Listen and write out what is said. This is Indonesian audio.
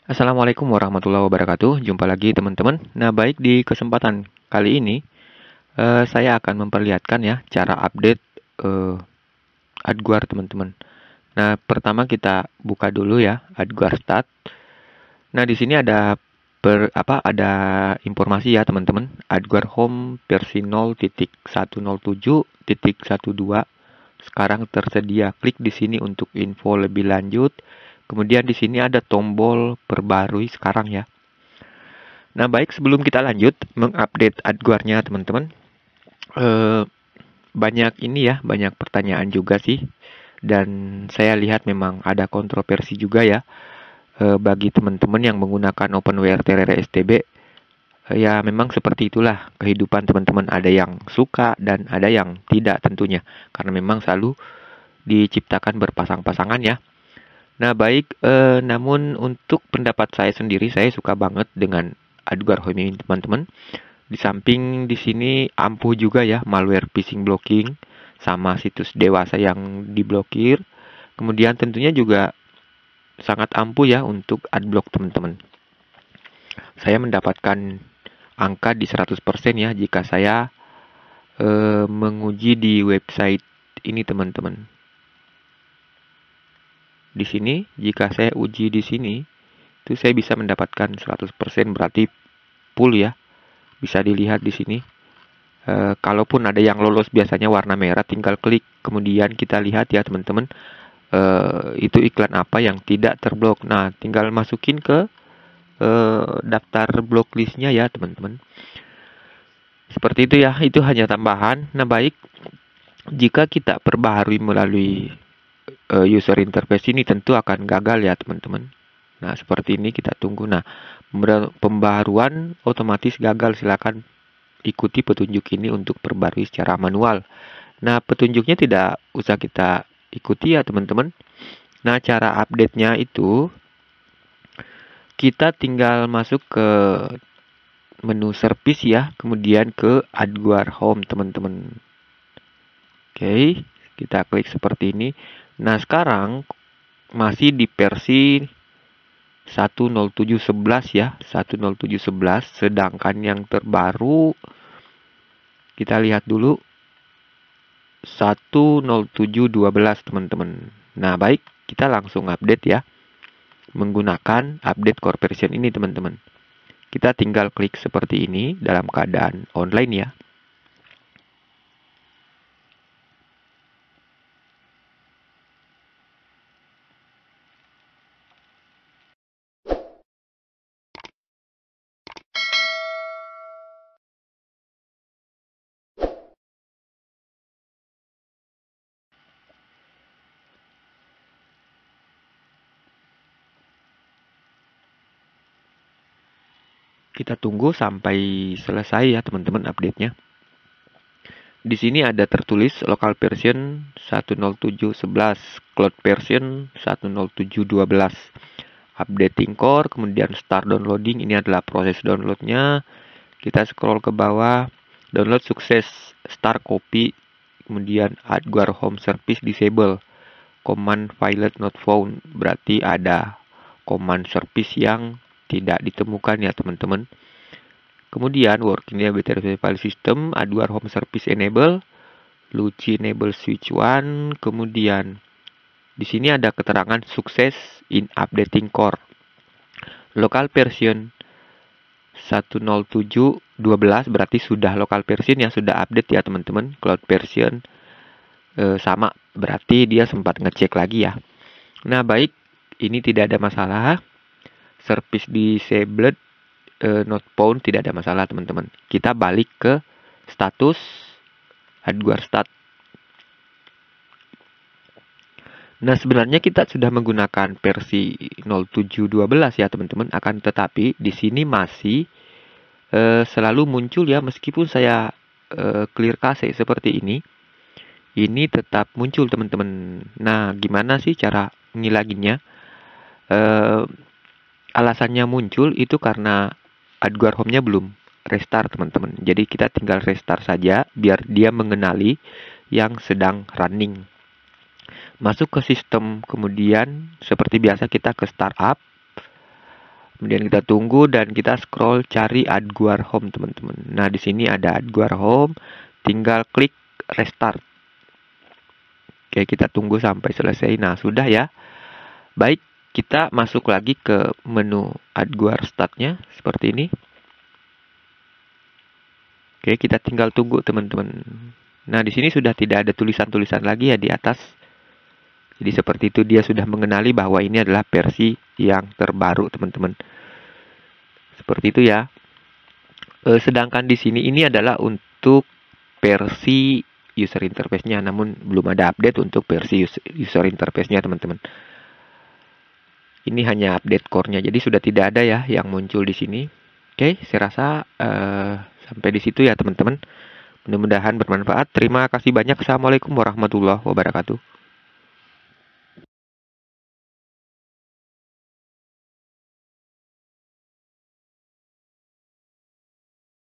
Assalamualaikum warahmatullahi wabarakatuh. Jumpa lagi teman-teman. Nah, baik di kesempatan kali ini saya akan memperlihatkan ya cara update eh, AdGuard teman-teman. Nah, pertama kita buka dulu ya AdGuard Start. Nah, di sini ada informasi ya teman-teman. AdGuard Home versi 0.107.12 sekarang tersedia. Klik di sini untuk info lebih lanjut. Kemudian di sini ada tombol perbarui sekarang ya. Nah, baik sebelum kita lanjut mengupdate AdGuard-nya teman-teman, eh, banyak pertanyaan juga sih. Dan saya lihat memang ada kontroversi juga ya bagi teman-teman yang menggunakan OpenWRT STB. Ya memang seperti itulah kehidupan teman-teman. Ada yang suka dan ada yang tidak tentunya. Karena memang selalu diciptakan berpasang-pasangan ya. Nah baik, namun untuk pendapat saya sendiri, saya suka banget dengan AdGuard Home ini teman-teman. Di samping di sini ampuh juga ya malware phishing blocking sama situs dewasa yang diblokir. Kemudian tentunya juga sangat ampuh ya untuk adblock teman-teman. Saya mendapatkan angka di 100% ya jika saya menguji di website ini teman-teman. Di sini jika saya uji di sini itu saya bisa mendapatkan 100% berarti full ya. Bisa dilihat di sini. Kalaupun ada yang lolos biasanya warna merah, tinggal klik kemudian kita lihat ya teman-teman, itu iklan apa yang tidak terblok. Nah tinggal masukin ke daftar blocklistnya ya teman-teman. Seperti itu ya, itu hanya tambahan. Nah baik, jika kita perbaharui melalui user interface ini tentu akan gagal ya teman-teman. Nah seperti ini kita tunggu. Nah pembaharuan otomatis gagal, silakan ikuti petunjuk ini untuk perbarui secara manual. Nah, petunjuknya tidak usah kita ikuti ya teman-teman. Nah, cara update-nya itu kita tinggal masuk ke menu service ya, kemudian ke AdGuard Home teman-teman. Oke, kita klik seperti ini. Nah, sekarang masih di versi 10711 ya, 10711, sedangkan yang terbaru kita lihat dulu 10712 teman-teman. Nah, baik, kita langsung update ya menggunakan update core version ini teman-teman. Kita tinggal klik seperti ini dalam keadaan online ya. Kita tunggu sampai selesai ya teman-teman update-nya. Di sini ada tertulis local version 10711, cloud version 10712. Updating core, kemudian start downloading, ini adalah proses downloadnya. Kita scroll ke bawah, download sukses, start copy, kemudian AdGuard Home Service disable, command file not found, berarti ada command service yang tidak ditemukan ya teman-teman. Kemudian working BTRF file system, AdGuard Home Service enable, Luci enable switch 1, kemudian di sini ada keterangan sukses in updating core. Local version 10712 berarti sudah local version yang sudah update ya teman-teman. Cloud version sama, berarti dia sempat ngecek lagi ya. Nah baik, ini tidak ada masalah. Service disabled, not found, tidak ada masalah teman-teman. Kita balik ke status AdGuard Start. Nah sebenarnya kita sudah menggunakan versi 0712 ya teman-teman. Akan tetapi di sini masih selalu muncul ya, meskipun saya clear cache seperti ini tetap muncul teman-teman. Nah gimana sih cara ngilaginnya? Alasannya muncul itu karena AdGuard Home-nya belum restart teman-teman. Jadi kita tinggal restart saja biar dia mengenali yang sedang running. Masuk ke sistem, kemudian seperti biasa kita ke startup. Kemudian kita tunggu dan kita scroll cari AdGuar Home, teman-teman. Nah, di sini ada AdGuar Home, tinggal klik restart. Oke, kita tunggu sampai selesai. Nah, sudah ya. Baik, kita masuk lagi ke menu AdGuar Start-nya seperti ini. Oke, kita tinggal tunggu, teman-teman. Nah, di sini sudah tidak ada tulisan-tulisan lagi ya di atas. Jadi seperti itu, dia sudah mengenali bahwa ini adalah versi yang terbaru, teman-teman. Seperti itu ya. Sedangkan di sini ini adalah untuk versi user interface-nya, namun belum ada update untuk versi user interface-nya, teman-teman. Ini hanya update core-nya, jadi sudah tidak ada ya yang muncul di sini. Oke, saya rasa sampai di situ ya, teman-teman. Mudah-mudahan bermanfaat. Terima kasih banyak. Assalamualaikum warahmatullahi wabarakatuh.